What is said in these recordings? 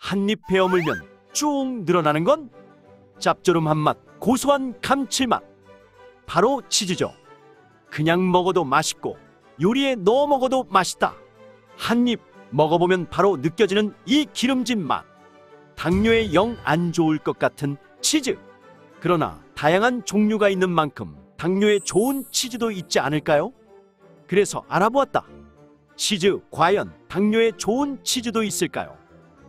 한 입 베어 물면 쭉 늘어나는 건 짭조름한 맛, 고소한 감칠맛. 바로 치즈죠. 그냥 먹어도 맛있고 요리에 넣어 먹어도 맛있다. 한 입 먹어보면 바로 느껴지는 이 기름진 맛. 당뇨에 영 안 좋을 것 같은 치즈. 그러나 다양한 종류가 있는 만큼 당뇨에 좋은 치즈도 있지 않을까요? 그래서 알아보았다. 치즈, 과연 당뇨에 좋은 치즈도 있을까요?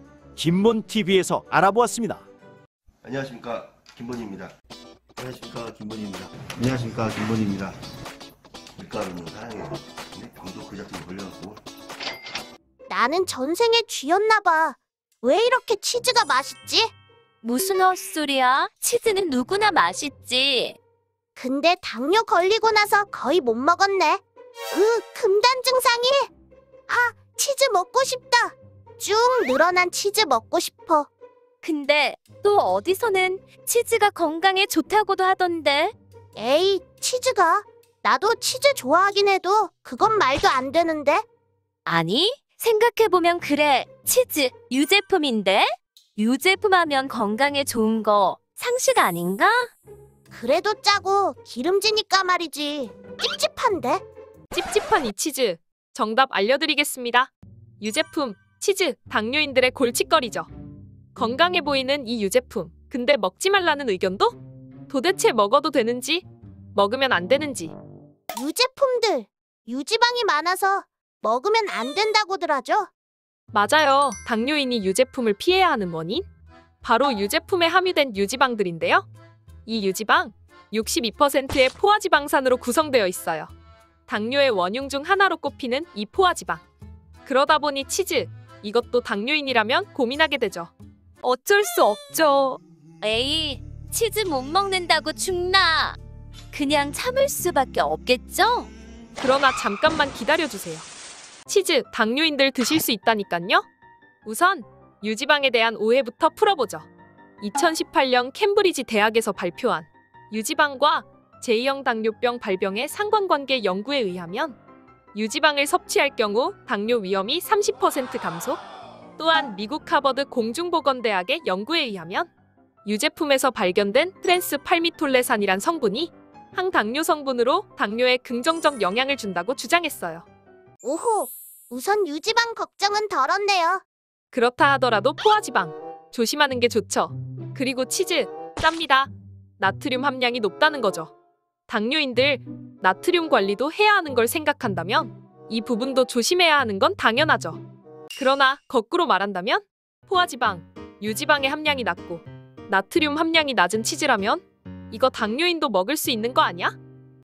김본TV에서 알아보았습니다. 안녕하십니까, 김본희입니다. 안녕하십니까, 김본희입니다. 안녕하십니까, 김본희입니다. 밀가루는 사랑해요. 근데 병도 그 자체로 걸려갖고. 나는 전생에 쥐였나 봐. 왜 이렇게 치즈가 맛있지? 무슨 헛소리야? 치즈는 누구나 맛있지. 근데 당뇨 걸리고 나서 거의 못 먹었네. 금단 증상이. 치즈 먹고 싶다. 쭉 늘어난 치즈 먹고 싶어. 근데 또 어디서는 치즈가 건강에 좋다고도 하던데. 에이, 치즈가. 나도 치즈 좋아하긴 해도 그건 말도 안 되는데. 아니, 생각해보면 그래. 치즈, 유제품인데? 유제품 하면 건강에 좋은 거 상식 아닌가? 그래도 짜고 기름지니까 말이지. 찝찝한데? 찝찝한 이 치즈. 정답 알려드리겠습니다. 유제품, 치즈, 당뇨인들의 골칫거리죠. 건강해 보이는 이 유제품. 근데 먹지 말라는 의견도? 도대체 먹어도 되는지, 먹으면 안 되는지. 유제품들. 유지방이 많아서 먹으면 안 된다고들 하죠? 맞아요. 당뇨인이 유제품을 피해야 하는 원인? 바로 유제품에 함유된 유지방들인데요. 이 유지방, 62%의 포화지방산으로 구성되어 있어요. 당뇨의 원흉 중 하나로 꼽히는 이 포화지방. 그러다 보니 치즈, 이것도 당뇨인이라면 고민하게 되죠. 어쩔 수 없죠. 에이, 치즈 못 먹는다고 죽나? 그냥 참을 수밖에 없겠죠? 그러나 잠깐만 기다려주세요. 치즈, 당뇨인들 드실 수 있다니깐요? 우선 유지방에 대한 오해부터 풀어보죠. 2018년 캠브리지 대학에서 발표한 유지방과 제2형 당뇨병 발병의 상관관계 연구에 의하면 유지방을 섭취할 경우 당뇨 위험이 30% 감소. 또한 미국 하버드 공중보건대학의 연구에 의하면 유제품에서 발견된 트랜스 팔미톨레산이란 성분이 항당뇨 성분으로 당뇨에 긍정적 영향을 준다고 주장했어요. 오호, 우선 유지방 걱정은 덜었네요. 그렇다 하더라도 포화지방 조심하는 게 좋죠. 그리고 치즈, 짭니다. 나트륨 함량이 높다는 거죠. 당뇨인들 나트륨 관리도 해야 하는 걸 생각한다면 이 부분도 조심해야 하는 건 당연하죠. 그러나 거꾸로 말한다면 포화지방, 유지방의 함량이 낮고 나트륨 함량이 낮은 치즈라면 이거 당뇨인도 먹을 수 있는 거 아니야?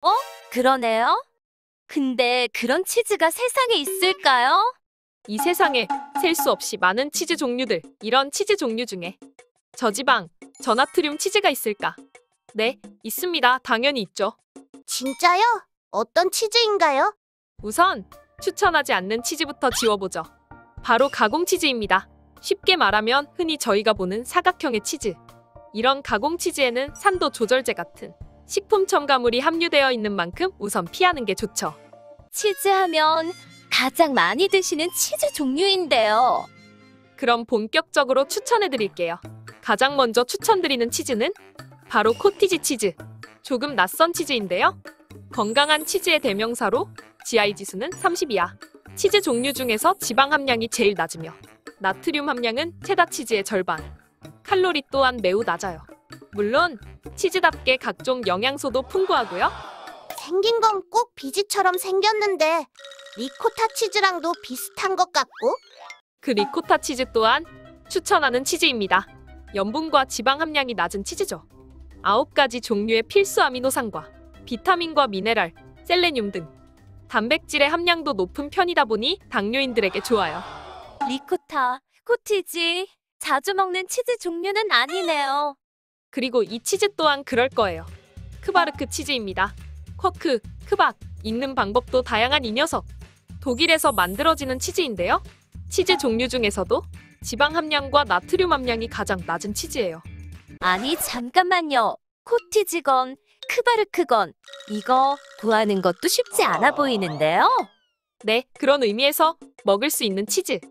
그러네요. 근데 그런 치즈가 세상에 있을까요? 이 세상에 셀 수 없이 많은 치즈 종류들, 이런 치즈 종류 중에 저지방, 저나트륨 치즈가 있을까? 네, 있습니다. 당연히 있죠. 진짜요? 어떤 치즈인가요? 우선 추천하지 않는 치즈부터 지워보죠. 바로 가공치즈입니다. 쉽게 말하면 흔히 저희가 보는 사각형의 치즈. 이런 가공치즈에는 산도 조절제 같은 식품 첨가물이 함유되어 있는 만큼 우선 피하는 게 좋죠. 치즈 하면 가장 많이 드시는 치즈 종류인데요. 그럼 본격적으로 추천해드릴게요. 가장 먼저 추천드리는 치즈는 바로 코티지 치즈. 조금 낯선 치즈인데요. 건강한 치즈의 대명사로 GI 지수는 30 이하. 치즈 종류 중에서 지방 함량이 제일 낮으며 나트륨 함량은 체다 치즈의 절반. 칼로리 또한 매우 낮아요. 물론 치즈답게 각종 영양소도 풍부하고요. 생긴 건 꼭 비지처럼 생겼는데 리코타 치즈랑도 비슷한 것 같고. 그 리코타 치즈 또한 추천하는 치즈입니다. 염분과 지방 함량이 낮은 치즈죠. 9가지 종류의 필수 아미노산과 비타민과 미네랄, 셀레늄 등 단백질의 함량도 높은 편이다 보니 당뇨인들에게 좋아요. 리코타, 코티지, 자주 먹는 치즈 종류는 아니네요. 그리고 이 치즈 또한 그럴 거예요. 크바르크 치즈입니다. 쿼크, 크박, 읽는 방법도 다양한 이 녀석. 독일에서 만들어지는 치즈인데요. 치즈 종류 중에서도 지방 함량과 나트륨 함량이 가장 낮은 치즈예요. 아니 잠깐만요. 코티지건, 크바르크건 이거 구하는 것도 쉽지 않아 보이는데요. 네, 그런 의미에서 먹을 수 있는 치즈.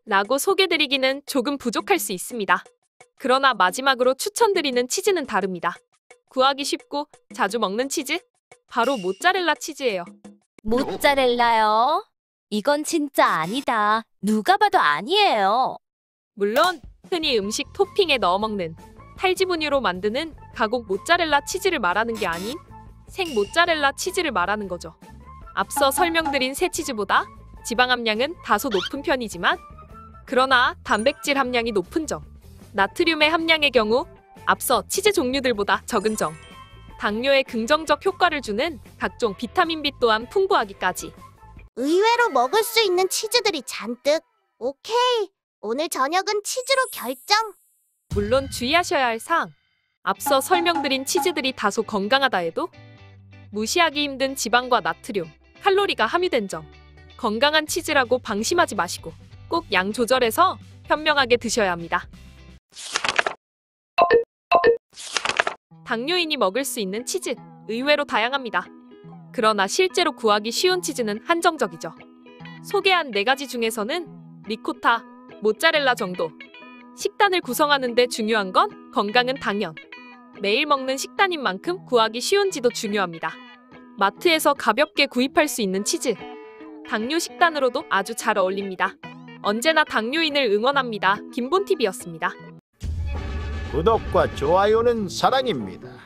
라고 소개드리기는 조금 부족할 수 있습니다. 그러나 마지막으로 추천드리는 치즈는 다릅니다. 구하기 쉽고 자주 먹는 치즈? 바로 모짜렐라 치즈예요. 모짜렐라요? 이건 진짜 아니다. 누가 봐도 아니에요. 물론 흔히 음식 토핑에 넣어 먹는 탈지분유로 만드는 가공 모짜렐라 치즈를 말하는 게 아닌 생 모짜렐라 치즈를 말하는 거죠. 앞서 설명드린 새 치즈보다 지방 함량은 다소 높은 편이지만 그러나 단백질 함량이 높은 점, 나트륨의 함량의 경우 앞서 치즈 종류들보다 적은 점, 당뇨에 긍정적 효과를 주는 각종 비타민 B 또한 풍부하기까지. 의외로 먹을 수 있는 치즈들이 잔뜩. 오케이. 오늘 저녁은 치즈로 결정. 물론 주의하셔야 할 사항. 앞서 설명드린 치즈들이 다소 건강하다 해도 무시하기 힘든 지방과 나트륨, 칼로리가 함유된 점. 건강한 치즈라고 방심하지 마시고 꼭 양 조절해서 현명하게 드셔야 합니다. 당뇨인이 먹을 수 있는 치즈, 의외로 다양합니다. 그러나 실제로 구하기 쉬운 치즈는 한정적이죠. 소개한 4가지 중에서는 리코타, 모짜렐라 정도. 식단을 구성하는 데 중요한 건 건강은 당연. 매일 먹는 식단인 만큼 구하기 쉬운지도 중요합니다. 마트에서 가볍게 구입할 수 있는 치즈. 당뇨 식단으로도 아주 잘 어울립니다. 언제나 당뇨인을 응원합니다. 김본TV였습니다. 구독과 좋아요는 사랑입니다.